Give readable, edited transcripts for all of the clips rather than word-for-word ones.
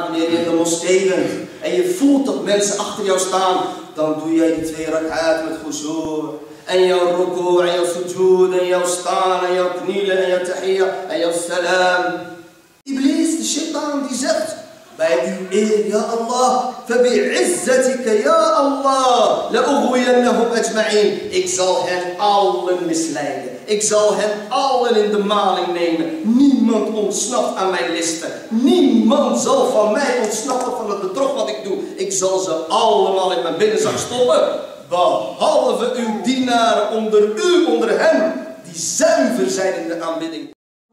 wanneer je in de moskee bent en je voelt dat mensen achter jou staan, dan doe jij die 2 rak'at met khushu'. En jouw ruku' en jouw sujud en jouw staan en jouw knielen en jouw tahiyya en jouw salam. Iblis, de shaitaan, die zegt bij uw eer, ja Allah, fabi'izzatika ya Allah, la'ughwiyannahum ajma'in. Ik zal hen allen misleiden. Ik zal hen allen in de maling nemen. Niemand ontsnapt aan mijn listen. Niemand zal van mij ontsnappen van het bedrog wat ik doe. Ik zal ze allemaal in mijn binnenzak stoppen. Behalve uw dienaren onder u, onder hen, die zuiver zijn in de aanbidding.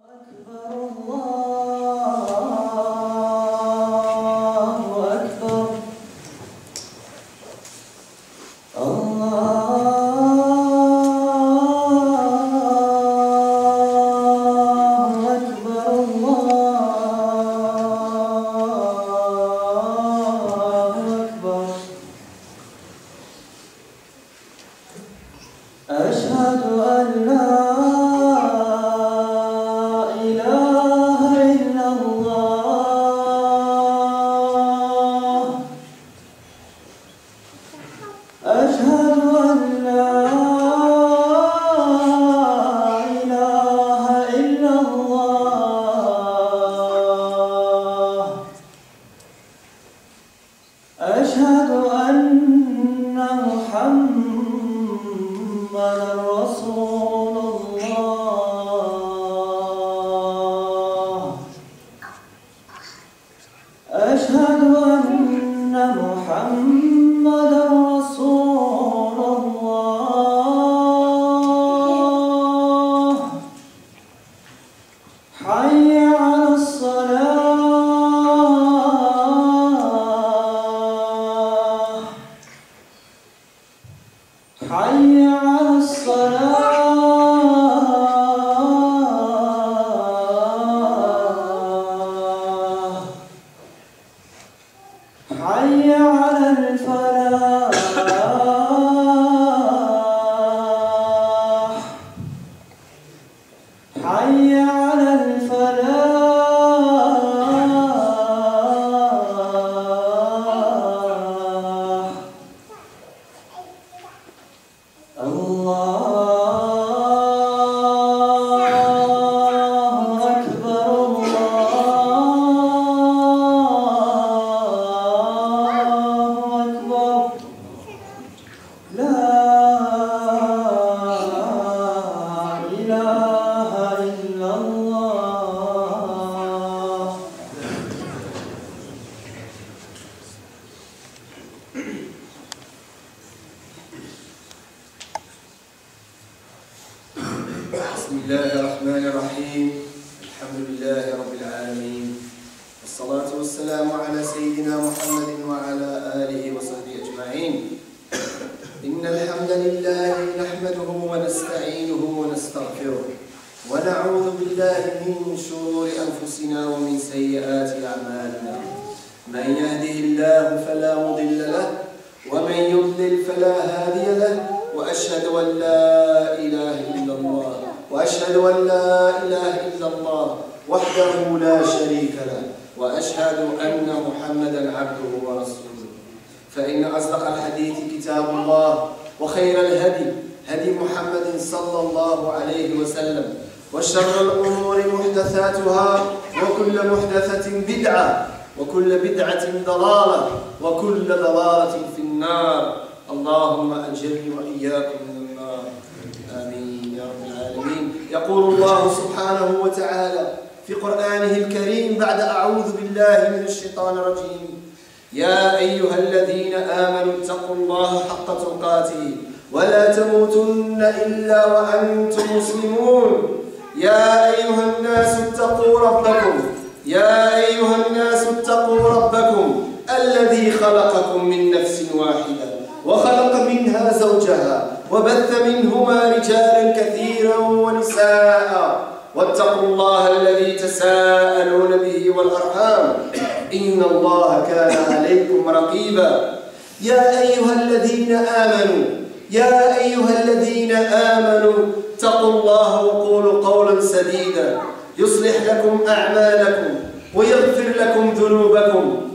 بسم الله الرحمن الرحيم. الحمد لله رب العالمين، والصلاة والسلام على سيدنا محمد وعلى آله وصحبه أجمعين. إن الحمد لله نحمده ونستعينه ونستغفره ونعوذ بالله من شرور أنفسنا ومن سيئات أعمالنا. من يهده الله فلا مضل له ومن يضلل فلا هادي له، وأشهد أن لا إله إلا الله وأشهد أن لا إله إلا الله وحده لا شريك له، وأشهد أن محمدا عبده ورسوله. فإن أصدق الحديث كتاب الله، وخير الهدي هدي محمد صلى الله عليه وسلم، وشر الأمور محدثاتها، وكل محدثة بدعة، وكل بدعة ضلالة، وكل ضلالة في النار. اللهم أجرني وإياكم من النار، آمين يا رب العالمين. يقول الله سبحانه وتعالى في قرآنه الكريم بعد أعوذ بالله من الشيطان الرجيم: يا أيها الذين آمنوا اتقوا الله حق تقاته ولا تموتن إلا وأنتم مسلمون. يا أيها الناس اتقوا ربكم، يا أيها الناس اتقوا ربكم الذي خلقكم من نفس واحدة وخلق منها زوجها وبث منهما رجالا كثيرا ونساء، واتقوا الله الذي تساءلون به والأرحام إن الله كان عليكم رقيبا. يا أيها الذين آمنوا، يا أيها الذين آمنوا اتقوا الله وقولوا قولا سديدا يصلح لكم أعمالكم ويغفر لكم ذنوبكم،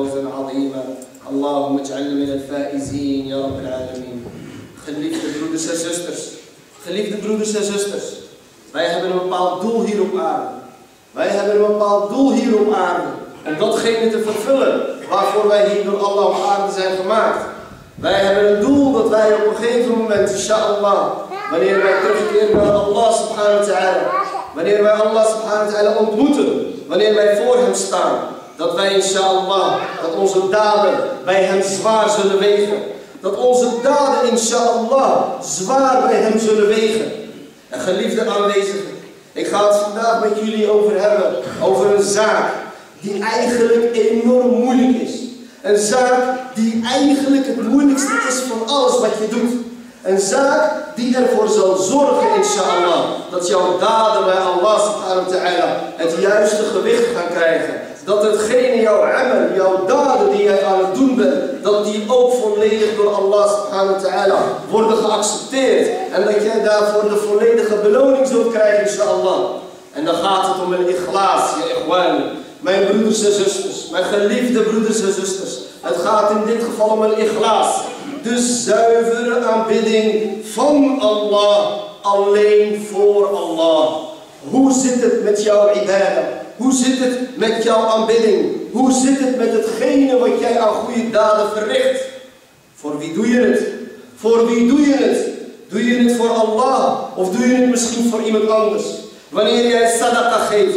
فوزا عظيما. اللهم اجعلنا من الفائزين يا رب العالمين. Geliefde broeders en zusters. Geliefde broeders en zusters. Wij hebben een bepaald doel hier op aarde. Wij hebben een bepaald doel hier op aarde. Om datgene te vervullen waarvoor wij hier door Allah op aarde zijn gemaakt. Wij hebben een doel dat wij op een gegeven moment, inshallah, wanneer wij terugkeren naar Allah subhanahu wa ta'ala, wanneer wij Allah subhanahu wa ta'ala ontmoeten, wanneer wij voor hem staan, dat wij inshallah, dat onze daden bij hem zwaar zullen wegen. Dat onze daden inshallah zwaar bij hem zullen wegen. En geliefde aanwezigen, ik ga het vandaag met jullie over hebben, over een zaak die eigenlijk enorm moeilijk is. Een zaak die eigenlijk het moeilijkste is van alles wat je doet. Een zaak die ervoor zal zorgen, inshallah, dat jouw daden bij Allah subhanahu wa ta'ala het juiste gewicht gaan krijgen. Dat hetgene, jouw amal, jouw daden die jij aan het doen bent, dat die ook volledig door Allah subhanahu wa ta'ala worden geaccepteerd. En dat jij daarvoor de volledige beloning zult krijgen, inshallah. En dan gaat het om een ikhlaas, je ikhwan. Mijn broeders en zusters, mijn geliefde broeders en zusters. Het gaat in dit geval om een ikhlaas. De zuivere aanbidding van Allah, alleen voor Allah. Hoe zit het met jouw ibadah? Hoe zit het met jouw aanbidding? Hoe zit het met hetgene wat jij aan goede daden verricht? Voor wie doe je het? Voor wie doe je het? Doe je het voor Allah? Of doe je het misschien voor iemand anders? Wanneer jij sadaqa geeft,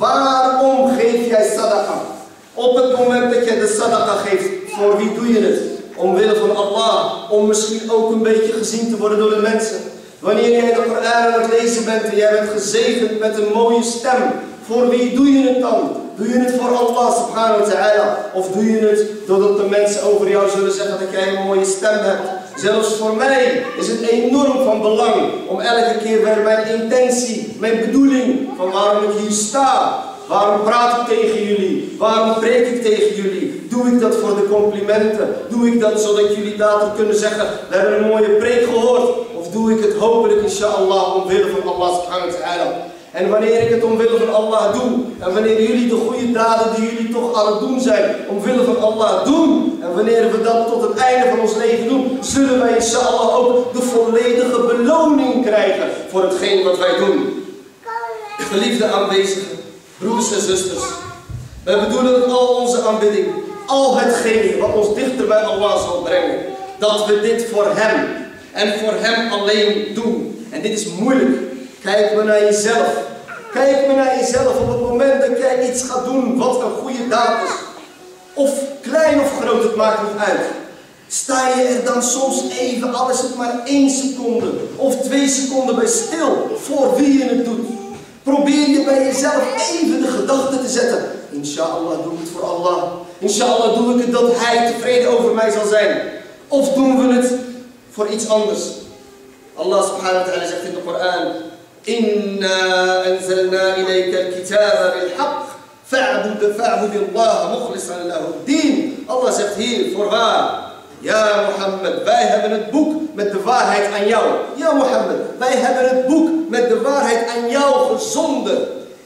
waarom geef jij sadaqa? Op het moment dat jij de sadaqa geeft, voor wie doe je het? Omwille van Allah, om misschien ook een beetje gezien te worden door de mensen. Wanneer jij de Koran aan het lezen bent en jij bent gezegend met een mooie stem, voor wie doe je het dan? Doe je het voor Allah subhanahu wa ta'ala? Of doe je het doordat de mensen over jou zullen zeggen dat jij een mooie stem hebt? Zelfs voor mij is het enorm van belang om elke keer weer mijn intentie, mijn bedoeling van waarom ik hier sta. Waarom praat ik tegen jullie? Waarom preek ik tegen jullie? Doe ik dat voor de complimenten? Doe ik dat zodat jullie later kunnen zeggen, we hebben een mooie preek gehoord? Of doe ik het hopelijk inshallah omwille van Allah subhanahu wa ta'ala? En wanneer ik het omwille van Allah doe, en wanneer jullie de goede daden die jullie toch aan het doen zijn, omwille van Allah doen, en wanneer we dat tot het einde van ons leven doen, zullen wij inshallah ook de volledige beloning krijgen voor hetgeen wat wij doen. Geliefde aanwezigen, broeders en zusters, wij bedoelen dat al onze aanbidding, al hetgene wat ons dichter bij Allah zal brengen, dat we dit voor hem en voor hem alleen doen. En dit is moeilijk. Kijk maar naar jezelf. Kijk maar naar jezelf op het moment dat jij iets gaat doen wat een goede daad is. Of klein of groot, het maakt niet uit. Sta je er dan soms even, al is het maar 1 seconde of 2 seconden bij stil voor wie je het doet. Probeer je bij jezelf even de gedachte te zetten. Inshallah doe ik het voor Allah. Inshallah doe ik het dat hij tevreden over mij zal zijn. Of doen we het voor iets anders. Allah subhanahu wa ta'ala zegt in de Koran. Inna anzalna ilayka al-kitaba bil-haqq fa'bud Allah mukhlishan lahu ad-din. Allah zegt hier, voorwaar. Ja Mohammed, wij hebben het boek met de waarheid aan jou. Ja Mohammed, wij hebben het boek met de waarheid aan jou gezonden.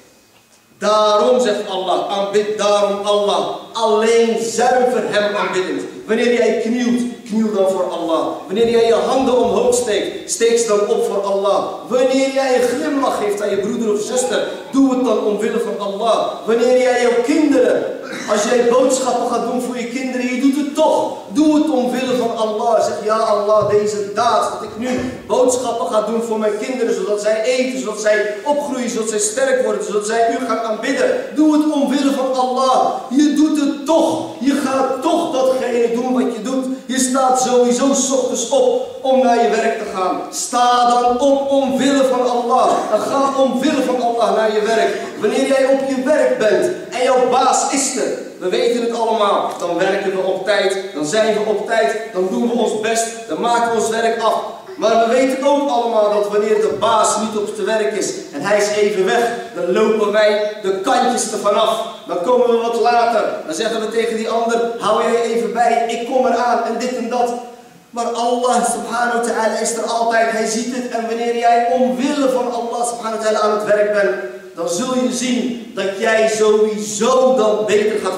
Daarom zegt Allah, aanbid daarom Allah. Alleen zuiver hem aanbiddend. Wanneer jij knielt, kniel dan voor Allah. Wanneer jij je handen omhoog steekt, steek ze dan op voor Allah. Wanneer jij een glimlach geeft aan je broeder of zuster, doe het dan omwille van Allah. Wanneer jij jouw kinderen, als jij boodschappen gaat doen voor je kinderen, je doet het toch. Doe het omwille van Allah. Zeg, ja Allah, deze daad, dat ik nu boodschappen ga doen voor mijn kinderen, zodat zij eten, zodat zij opgroeien, zodat zij sterk worden, zodat zij u gaan aanbidden. Doe het omwille van Allah. Je doet het toch. Je gaat toch datgene doen wat je doet. Je staat sowieso 's ochtends op om naar je werk te gaan. Sta dan op omwille van Allah. En ga omwille van Allah naar je werk. Wanneer jij op je werk bent en jouw baas is er. We weten het allemaal. Dan werken we op tijd. Dan zijn we op tijd. Dan doen we ons best. Dan maken we ons werk af. Maar we weten ook allemaal dat wanneer de baas niet op zijn werk is en hij is even weg, dan lopen wij de kantjes ervan af. Dan komen we wat later. Dan zeggen we tegen die ander, hou jij even bij, ik kom eraan en dit en dat. Maar Allah subhanahu wa ta'ala is er altijd, hij ziet het. En wanneer jij omwille van Allah subhanahu wa ta'ala aan het werk bent, dan zul je zien dat jij sowieso dan beter gaat werken.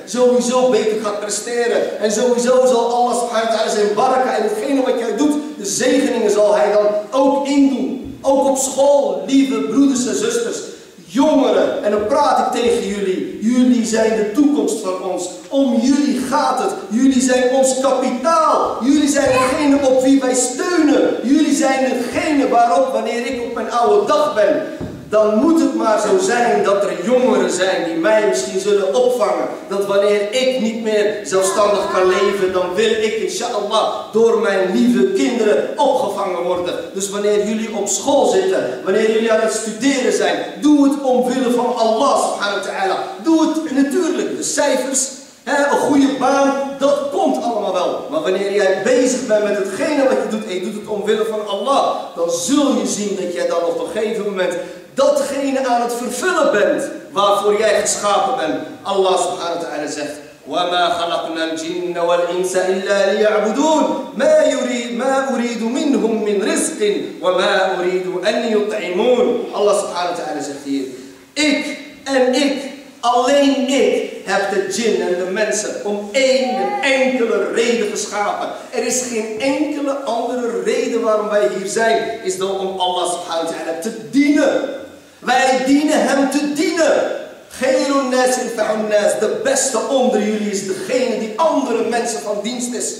sowieso beter gaat presteren. En sowieso zal Allah subhanahu wa ta'ala zijn baraka en hetgene wat jij doet, de zegeningen zal hij dan ook indoen. Ook op school, lieve broeders en zusters. Jongeren, en dan praat ik tegen jullie. Jullie zijn de toekomst van ons. Om jullie gaat het. Jullie zijn ons kapitaal. Jullie zijn degene op wie wij steunen. Jullie zijn degene waarop, wanneer ik op mijn oude dag ben, dan moet het maar zo zijn dat er jongeren zijn die mij misschien zullen opvangen. Dat wanneer ik niet meer zelfstandig kan leven, dan wil ik inshallah door mijn lieve kinderen opgevangen worden. Dus wanneer jullie op school zitten, wanneer jullie aan het studeren zijn, doe het omwille van Allah subhanahu wa ta'ala. Doe het natuurlijk, de cijfers, een goede baan, dat komt allemaal wel. Maar wanneer jij bezig bent met hetgene wat je doet en je doet het omwille van Allah, dan zul je zien dat jij dan op een gegeven moment datgene aan het vervullen bent waarvoor jij geschapen bent. Allah subhanahu wa ta'ala zegt: وَمَا خَلَقْنَا الْجِنَّ وَالْإِنسَ إِلَّا لِيَعْبُدُونَ مَا أُرِيدُ مِنْهُمْ مِنْ رِزْقٍ وَمَا أُرِيدُ أَنْ يُطْعِمُونَ. Allah subhanahu wa ta'ala zegt hier: ik, alleen ik heb de djinn en de mensen om één enkele reden geschapen. Er is geen enkele andere reden waarom wij hier zijn, is dan om Allah subhanahu wa ta'ala te dienen. Wij dienen hem te dienen. Khairun nas infa'un nas. De beste onder jullie is degene die andere mensen van dienst is.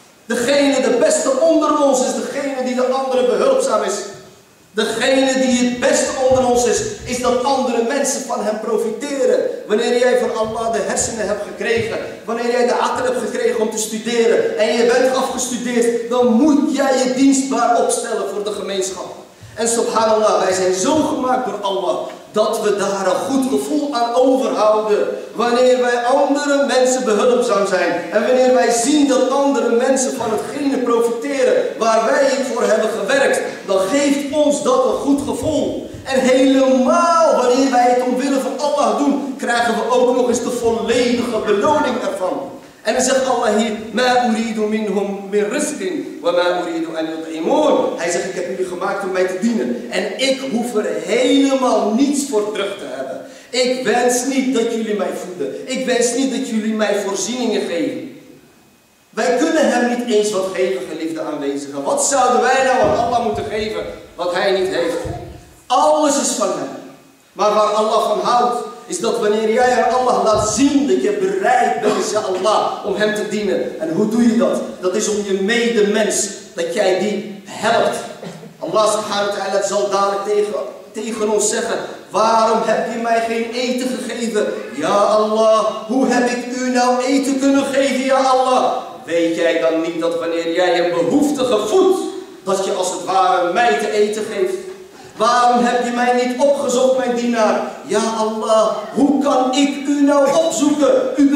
De beste onder ons is degene die de andere behulpzaam is. Degene die het beste onder ons is dat andere mensen van hem profiteren. Wanneer jij van Allah de hersenen hebt gekregen, wanneer jij de aql hebt gekregen om te studeren en je bent afgestudeerd, dan moet jij je dienstbaar opstellen voor de gemeenschap. En subhanallah, wij zijn zo gemaakt door Allah dat we daar een goed gevoel aan overhouden. Wanneer wij andere mensen behulpzaam zijn. En wanneer wij zien dat andere mensen van hetgene profiteren waar wij voor hebben gewerkt. Dan geeft ons dat een goed gevoel. En helemaal wanneer wij het omwille van Allah doen, krijgen we ook nog eens de volledige beloning ervan. En dan zegt Allah hier: Ma uridu minhum min rizqin wa ma uridu an yut'imun. Hij zegt: ik heb jullie gemaakt om mij te dienen. En ik hoef er helemaal niets voor terug te hebben. Ik wens niet dat jullie mij voeden. Ik wens niet dat jullie mij voorzieningen geven. Wij kunnen hem niet eens wat geven, geliefde aanwezigen. Wat zouden wij nou aan Allah moeten geven wat hij niet heeft? Alles is van hem. Maar waar Allah van houdt, is dat wanneer jij aan Allah laat zien dat je bereid bent, inshallah, om hem te dienen. En hoe doe je dat? Dat is om je medemens, dat jij die helpt. Allah subhanahu wa ta'ala zal dadelijk tegen ons zeggen: waarom heb je mij geen eten gegeven? Ja Allah, hoe heb ik u nou eten kunnen geven, ja Allah? Weet jij dan niet dat wanneer jij een behoeftige voedt, dat je als het ware mij te eten geeft? Waarom heb je mij niet opgezocht, mijn dienaar? Ja Allah, hoe kan ik u nou opzoeken?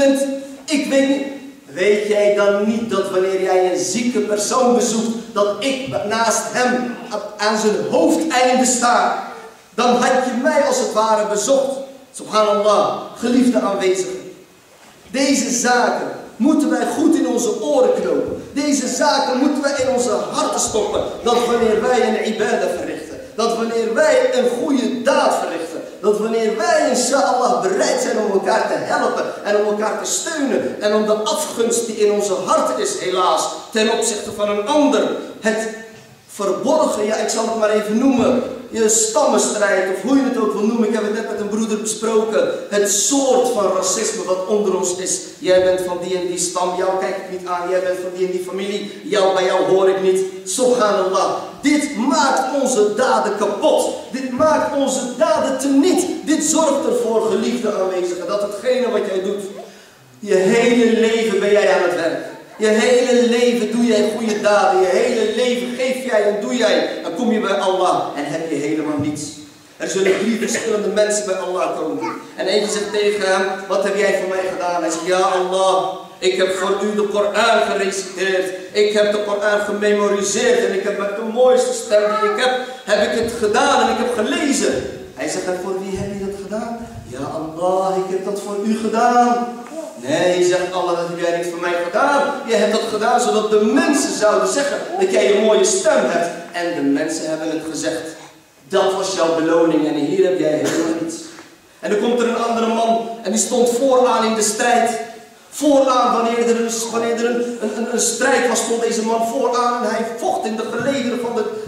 Ik weet niet. Weet jij dan niet dat wanneer jij een zieke persoon bezoekt, dat ik naast hem aan zijn hoofdeinde sta? Dan had je mij als het ware bezocht. Subhanallah, geliefde aanwezigen. Deze zaken moeten wij goed in onze oren knopen. Deze zaken moeten wij in onze harten stoppen. Dat wanneer wij een ibadah verrichten, dat wanneer wij een goede daad verrichten, dat wanneer wij inshallah bereid zijn om elkaar te helpen en om elkaar te steunen en om de afgunst die in onze harten is, helaas, ten opzichte van een ander, het verborgen, ja ik zal het maar even noemen, je stammenstrijd of hoe je het ook wil noemen, ik heb het net met een broeder besproken, het soort van racisme wat onder ons is. Jij bent van die en die stam, jou kijk ik niet aan, jij bent van die en die familie, bij jou hoor ik niet. Subhanallah, dit maakt onze daden kapot, dit maakt onze daden teniet. Dit zorgt ervoor, geliefde aanwezigen, dat hetgene wat jij doet, je hele leven ben jij aan het werk. Je hele leven doe jij goede daden. Je hele leven geef jij en doe jij. Dan kom je bij Allah en heb je helemaal niets. Er zullen 3 verschillende mensen bij Allah komen. En eentje zegt tegen hem: wat heb jij voor mij gedaan? Hij zegt: ja Allah, ik heb voor u de Koran gereciteerd. Ik heb de Koran gememoriseerd. En ik heb met de mooiste stem die ik heb ik het gedaan en ik heb gelezen. Hij zegt: en voor wie heb je dat gedaan? Ja Allah, ik heb dat voor u gedaan. Nee, zegt Allah, dat heb jij niet voor mij gedaan. Je hebt dat gedaan zodat de mensen zouden zeggen dat jij een mooie stem hebt. En de mensen hebben het gezegd. Dat was jouw beloning en hier heb jij helemaal niets. En dan komt er een andere man en die stond vooraan in de strijd. Vooraan, wanneer er een strijd was, stond deze man vooraan en hij vocht in de gelederen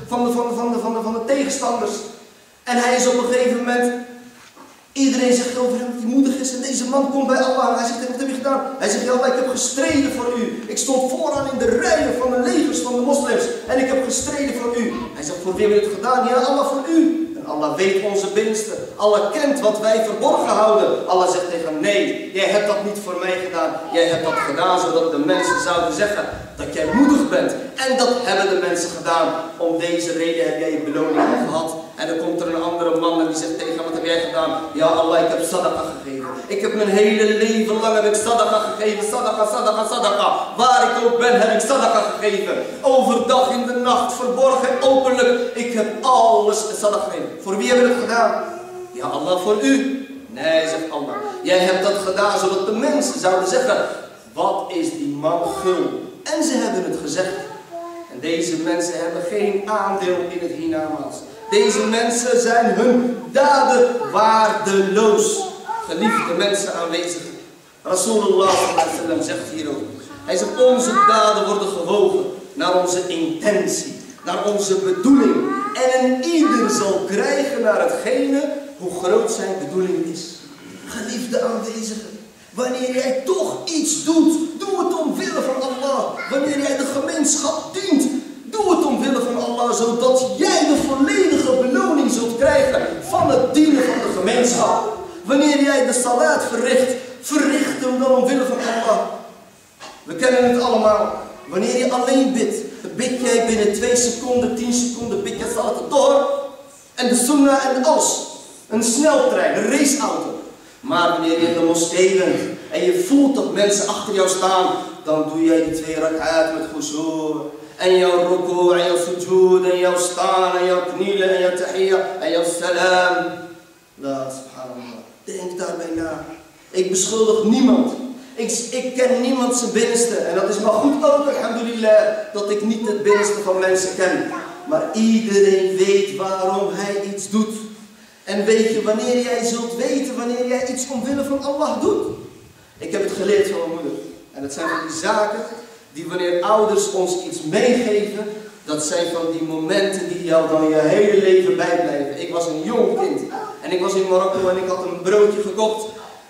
van de tegenstanders. En hij is op een gegeven moment, iedereen zegt over hem dat hij moedig is. En deze man komt bij Allah en hij zegt, wat heb je gedaan? Hij zegt, ja Allah, ik heb gestreden voor u. Ik stond vooraan in de rijen van de legers van de moslims. En ik heb gestreden voor u. Hij zegt, voor wie heb je het gedaan? Ja Allah, voor u. En Allah weet onze binnenste. Allah kent wat wij verborgen houden. Allah zegt tegen hem, nee, jij hebt dat niet voor mij gedaan. Jij hebt dat gedaan zodat de mensen zouden zeggen dat jij moedig bent. En dat hebben de mensen gedaan. Om deze reden heb jij je beloning gehad. En dan komt er een andere man en die zegt tegen hem, wat heb jij gedaan? Ja Allah, ik heb sadaqa gegeven. Ik heb mijn hele leven lang heb ik sadaqa gegeven. Sadaqa, sadaqa, sadaqa. Waar ik ook ben heb ik sadaqa gegeven. Overdag, in de nacht, verborgen, openlijk. Ik heb alles sadaqa gegeven. Voor wie hebben we het gedaan? Ja Allah, voor u. Nee, zegt Allah. Jij hebt dat gedaan zodat de mensen zouden zeggen, wat is die man gul? En ze hebben het gezegd. En deze mensen hebben geen aandeel in het hiernamaals. Deze mensen zijn hun daden waardeloos. Geliefde mensen aanwezig. Rasulullah zegt hierover. Hij zegt, onze daden worden gewogen naar onze intentie, naar onze bedoeling. En een ieder zal krijgen naar hetgene hoe groot zijn bedoeling is. Geliefde aanwezigen, wanneer jij toch iets doet, doe het omwille van Allah. Wanneer jij de gemeenschap dient, doe het omwille van Allah, zodat jij de volledige beloning zult krijgen van het dienen van de gemeenschap. Wanneer jij de salat verricht, verricht hem dan omwille van Allah. We kennen het allemaal. Wanneer je alleen bidt, bid jij binnen 2 seconden, 10 seconden, bid je salat door. En de sunnah en alles. Een sneltrein, een raceauto. Maar wanneer je in de moskee bent en je voelt dat mensen achter jou staan, dan doe jij die 2 rak'at met khushu'. En jouw ruku' en jouw sujud en jouw staan en jouw knielen en jouw tahiyya en jouw salam. La, subhanallah. Denk daarbij na. Ik beschuldig niemand. Ik ken niemand zijn binnenste. En dat is maar goed ook, alhamdulillah, dat ik niet het binnenste van mensen ken. Maar iedereen weet waarom hij iets doet. En weet je, wanneer jij zult weten, wanneer jij iets omwille van Allah doet. Ik heb het geleerd van mijn moeder. En dat zijn van die zaken die wanneer ouders ons iets meegeven, dat zijn van die momenten die jou dan je hele leven bijblijven. Ik was een jong kind en ik was in Marokko en ik had een broodje gekocht.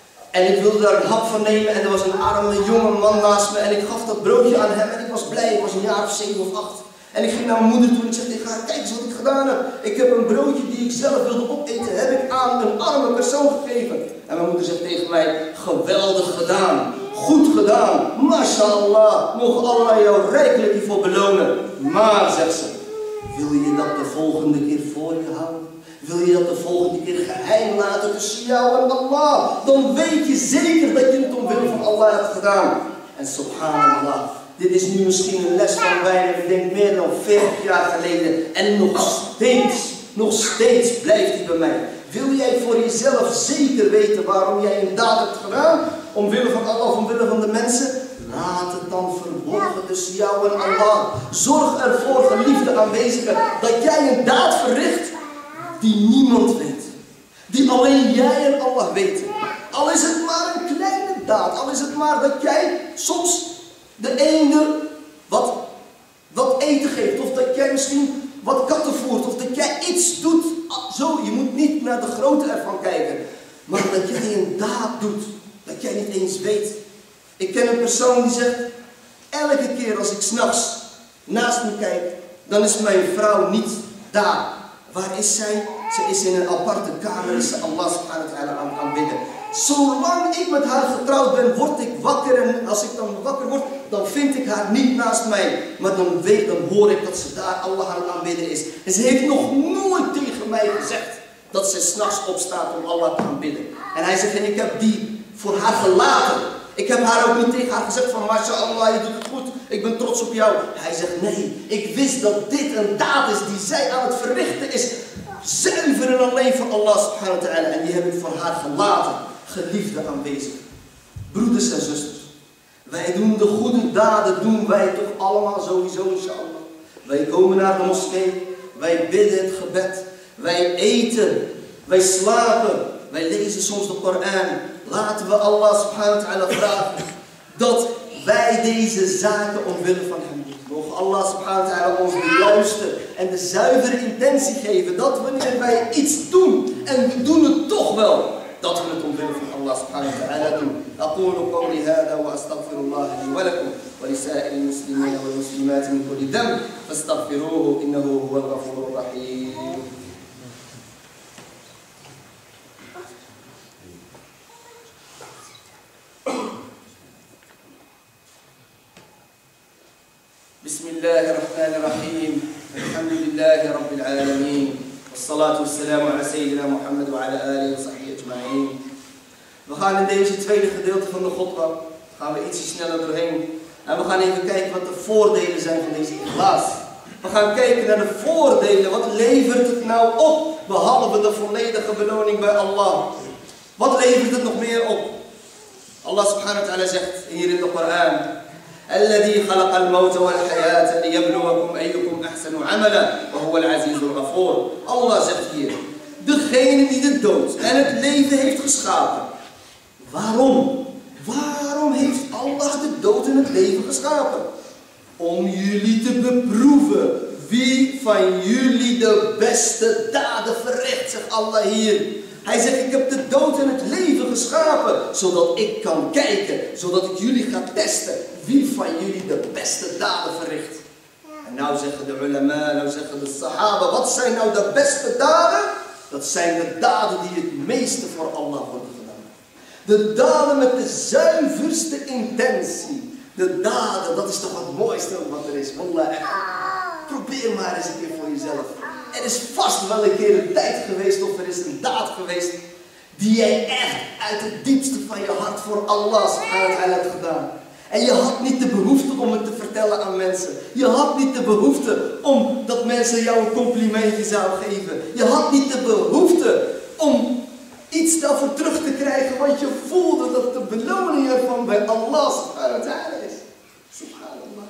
En ik wilde daar een hap van nemen en er was een arme jonge man naast me en ik gaf dat broodje aan hem en ik was blij. Ik was een jaar of 7 of 8. En ik ging naar mijn moeder toe en ik zeg tegen haar, kijk eens wat ik gedaan heb. Ik heb een broodje die ik zelf wilde opeten, heb ik aan een arme persoon gegeven. En mijn moeder zegt tegen mij, geweldig gedaan, goed gedaan, mashallah, mogen Allah jou rijkelijk hiervoor belonen. Maar, zegt ze, wil je dat de volgende keer voor je houden? Wil je dat de volgende keer geheim laten tussen jou en Allah? Dan weet je zeker dat je het omwille van Allah hebt gedaan. En subhanallah, dit is nu misschien een les van weinig, ik denk meer dan 40 jaar geleden. En nog steeds blijft die bij mij. Wil jij voor jezelf zeker weten waarom jij een daad hebt gedaan? Omwille van Allah of omwille van de mensen? Laat het dan verborgen tussen jou en Allah. Zorg ervoor, geliefde aanwezigen, dat jij een daad verricht die niemand weet. Die alleen jij en Allah weten. Al is het maar een kleine daad. Al is het maar dat jij soms de ene wat eten geeft. Of dat jij misschien wat katten voert. Of dat jij iets doet. Zo, je moet niet naar de grootte ervan kijken. Maar dat jij een daad doet. Dat jij niet eens weet. Ik ken een persoon die zegt, elke keer als ik 's nachts naast me kijk, dan is mijn vrouw niet daar. Waar is zij? Ze is in een aparte kamer, is ze Allah subhanahu wa ta'ala aan het aanbidden. Zolang ik met haar getrouwd ben, word ik wakker. En als ik dan wakker word, dan vind ik haar niet naast mij. Maar dan hoor ik dat ze daar Allah aan het aanbidden is. En ze heeft nog nooit tegen mij gezegd dat ze 's nachts opstaat om Allah te aanbidden. En hij zegt, en ik heb die voor haar gelaten. Ik heb haar ook niet tegen haar gezegd van, mashallah, je doet het goed, ik ben trots op jou. Hij zegt, nee, ik wist dat dit een daad is die zij aan het verrichten is. Zuiver en alleen voor Allah subhanahu wa ta'ala. En die heb ik voor haar gelaten. Geliefde aanwezig. Broeders en zusters. Wij doen de goede daden, doen wij toch allemaal sowieso, inshallah. Wij komen naar de moskee. Wij bidden het gebed. Wij eten. Wij slapen. Wij lezen soms de Koran. Laten we Allah subhanahu wa ta'ala vragen dat wij deze zaken omwille van hem doen. Mogen Allah subhanahu wa ta'ala ons de juiste en de zuivere intentie geven. Dat wanneer wij iets doen en we doen het toch wel, dat we het omwille van Allah subhanahu wa ta'ala doen. أقول قولي هذا وأستغفر الله لي ولكم ولسائر المسلمين والمسلمات من كل ذنب فاستغفروه إنه هو الغفور الرحيم. بسم الله الرحمن الرحيم. الحمد لله رب العالمين والصلاة والسلام على سيدنا محمد وعلى آله وصحبه أجمعين. We gaan in deze tweede gedeelte van de Khutbah gaan we ietsje sneller doorheen. En we gaan even kijken wat de voordelen zijn van deze ikhlas. We gaan kijken naar de voordelen. Wat levert het nou op? Behalve de volledige beloning bij Allah. Wat levert het nog meer op? Allah subhanahu wa ta'ala zegt hier in de Koran: الذي خلق الموت والحياة ليبلوكم أيكم أحسن عملا وهو العزيز الغفور. Allah zegt hier: degene die de dood en het leven heeft geschapen. Waarom? Waarom heeft Allah de dood en het leven geschapen? Om jullie te beproeven wie van jullie de beste daden verricht, zegt Allah hier. Hij zegt: ik heb de dood en het leven geschapen, zodat ik kan kijken, zodat ik jullie ga testen wie van jullie de beste daden verricht. En nou zeggen de ulama, nou zeggen de sahaba, wat zijn nou de beste daden? Dat zijn de daden die het meeste voor Allah worden gedaan. De daden met de zuiverste intentie. De daden, dat is toch het mooiste wat er is. Wallah, probeer maar eens een keer voor jezelf. Er is vast wel een keer een tijd geweest, of er is een daad geweest, die jij echt uit het diepste van je hart voor Allah subhanahu wa ta'ala hebt gedaan. En je had niet de behoefte om het te vertellen aan mensen. Je had niet de behoefte om dat mensen jou een complimentje zouden geven. Je had niet de behoefte om iets daarvoor terug te krijgen, want je voelde dat de beloning ervan bij Allah subhanahu wa ta'ala is. Subhanallah.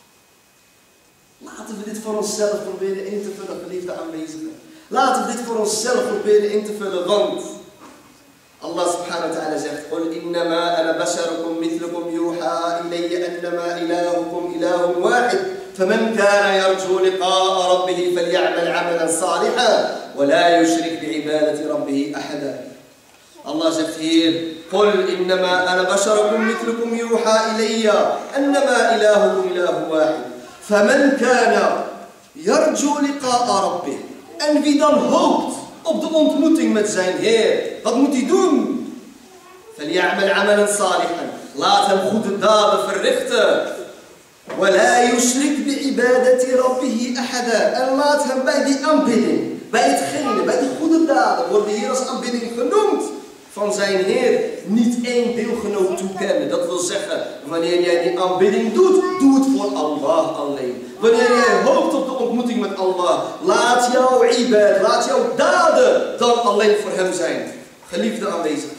Laten we dit voor onszelf proberen in te vullen, geliefde aanwezigen. Laten we dit voor onszelf proberen in te vullen, want Allah subhanahu wa ta'ala zegt: قُلْ إِنَّمَا أَنَا بَشَرُكُمْ مِثْلُكُمْ يُوحَى إِلَيَّ أَنَّمَا إِلَٰهُكُمْ إِلَٰهٌ وَاحِدٌ فَمَنْ كَانَ يَرْجُو لِقَاءَ رَبِّهِ فَلْيَعْمَلْ عَمَلًا صَالِحًا وَلَا يُشْرِكْ بِعِبَادَةِ رَبِّهِ أَحَدًا. Allah zegt hier: قُلْ إِنَّمَا أَنَا بَشَرُكُمْ مِثْلُكُمْ يُوحَى إِلَيَّ أَنَّمَا إِلَٰهُكُمْ إِلَٰهٌ وَاحِدٌ فَمَنْ كَانَ يَرْجُو لِقَاءَ رَبِّهِ. En wie dan hoopt op de ontmoeting met zijn Heer, wat moet hij doen? فَلْيَعْمَلْ عَمَلًا صَالِحًا. Laat hem goede daden verrichten. وَلَا يُشْرِكْ بِعِبَادَةِ رَبِّهِ أَحَدًا. En laat hem bij die aanbidding, bij hetgene, bij de goede daden, worden hier als aanbidding genoemd, van zijn Heer niet één deelgenoot toekennen. Dat wil zeggen, wanneer jij die aanbidding doet, doe het voor Allah alleen. Wanneer jij hoopt op de ontmoeting met Allah, laat jouw ibad, laat jouw daden dan alleen voor hem zijn. Geliefde aanwezigen.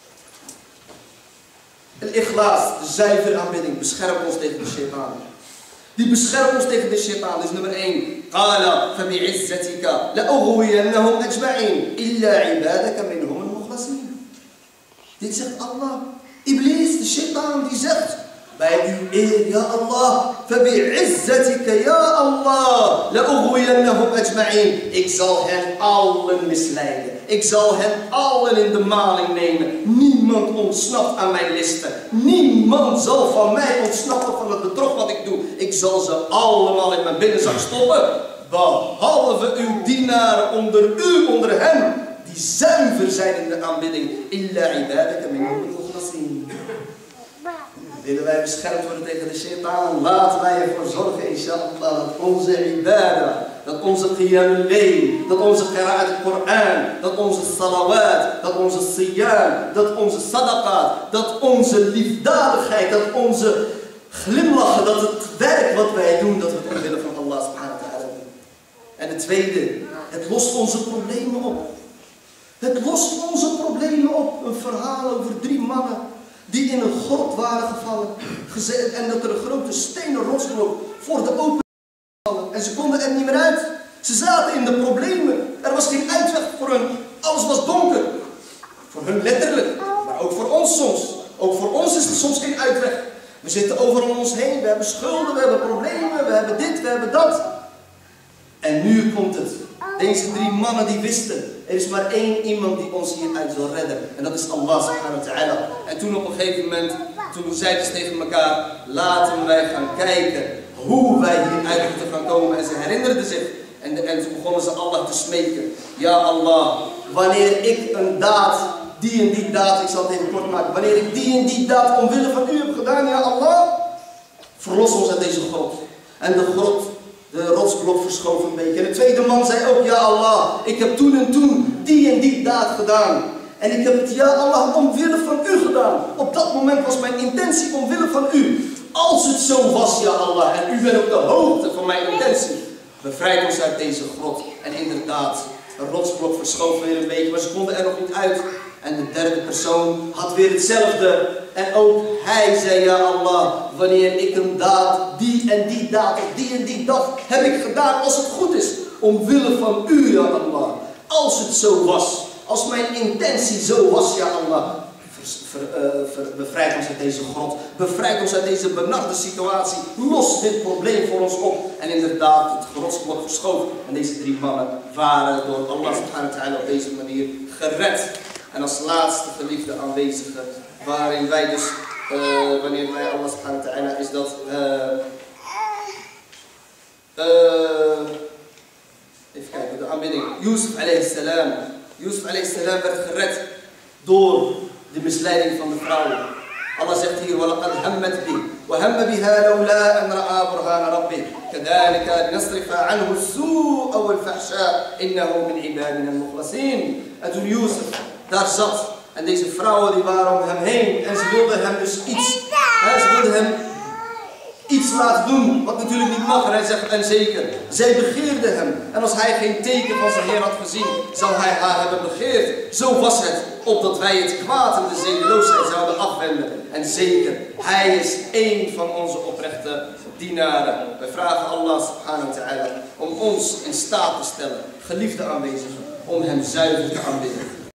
Al-ikhlas, de zuivere aanbidding, beschermt ons tegen de shaitaan. Die beschermt ons tegen de shaitaan. Dus nummer 1. Qala fabi'izzatika la'ughwiyannahum ajma'in illa ibadaka minhum al-mukhlasin. Dit zegt Allah. Iblis, de shaitaan, die zegt: bij uw eer, ja Allah, fabi'izzatika, ja Allah, la'ughwiyannahum ajma'in. Ik zal hen allen misleiden. Ik zal hen allen in de maling nemen. Niemand ontsnapt aan mijn listen. Niemand zal van mij ontsnappen van het bedrog wat ik doe. Ik zal ze allemaal in mijn binnenzak stoppen. Behalve uw dienaren onder u, onder hen, die zuiver zijn in de aanbidding. Illa ibadaka minhum al-mukhlasin. Willen wij beschermd worden tegen de shaitaan? Laten wij ervoor zorgen, inshallah, dat onze ibadah, dat onze qiyam al-layl, dat onze qira'at al-Qur'an, dat onze salawat, dat onze siyam, dat onze sadaqat, dat onze liefdadigheid, dat onze glimlachen, dat het werk wat wij doen, dat we het omwille van Allah subhanahu wa ta'ala doen. En het tweede, het lost onze problemen op. Het lost onze problemen op. Een verhaal over 3 mannen die in een grot waren gevallen. En dat er een grote stenen rotsblok voor de open vallen. En ze konden er niet meer uit. Ze zaten in de problemen. Er was geen uitweg voor hun. Alles was donker. Voor hun letterlijk. Maar ook voor ons soms. Ook voor ons is er soms geen uitweg. We zitten overal om ons heen, we hebben schulden, we hebben problemen, we hebben dit, we hebben dat. En nu komt het. Deze 3 mannen die wisten, er is maar één iemand die ons hieruit wil redden. En dat is Allah subhanahu wa ta'ala. En toen op een gegeven moment, toen zeiden ze tegen elkaar, laten wij gaan kijken hoe wij hieruit moeten gaan komen. En ze herinnerden zich. En toen begonnen ze Allah te smeken. Ja Allah, wanneer ik een daad, die en die daad, ik zal het even kort maken. Wanneer ik die en die daad omwille van u heb gedaan, ja Allah, verlos ons uit deze grot. En de rotsblok verschoof een beetje. En de tweede man zei ook, ja Allah, ik heb toen en toen die en die daad gedaan. En ik heb het, ja Allah, omwille van u gedaan. Op dat moment was mijn intentie omwille van u. Als het zo was, ja Allah, en u bent op de hoogte van mijn intentie, bevrijd ons uit deze grot. En inderdaad, een rotsblok verschoof weer een beetje, maar ze konden er nog niet uit. En de derde persoon had weer hetzelfde. En ook hij zei, ja Allah, wanneer ik een daad, die en die daad, of die en die daad, heb ik gedaan als het goed is. Omwille van u, ja Allah. Als het zo was, als mijn intentie zo was, ja Allah. Bevrijd ons uit deze grot. Bevrijd ons uit deze benarde situatie. Los dit probleem voor ons op. En inderdaad, het rotsblok verschoof. En deze 3 mannen waren door Allah subhanahu wa ta'ala op deze manier gered. En als laatste geliefde aanwezige, waarin wij dus, wanneer wij Allah subhanahu wa ta'ala, is dat, even kijken, de aanbidding. Yusuf alayhi salam. Yusuf alayhi salam werd gered door de misleiding van de vrouwen. Allah zegt hier, وَلَقَدْ هَمَّتْ بِهِ وَهَمَّ بِهَا لَوْلَا أَنْ رَأَى بُرْهَانَ رَبِّهِ كَذَلِكَ لِنَصْرِفَ عَنْهُ السُّوءَ وَالْفَحْشَاءَ إِنَّهُ مِنْ عِبَادِنَا الْمُخْلَصِينَ. En toen Yusuf daar zat en deze vrouwen die waren om hem heen en ze wilden hem dus iets laten doen wat natuurlijk niet mag. En hij zegt, en zeker, zij begeerden hem. En als hij geen teken van zijn Heer had gezien, zou hij haar hebben begeerd. Zo was het, opdat wij het kwaad en de zedeloosheid zouden afwenden. En zeker, hij is één van onze oprechte dienaren. Wij vragen Allah subhanahu wa ta'ala om ons in staat te stellen, geliefde aanwezigen, om hem zuiver te aanbidden.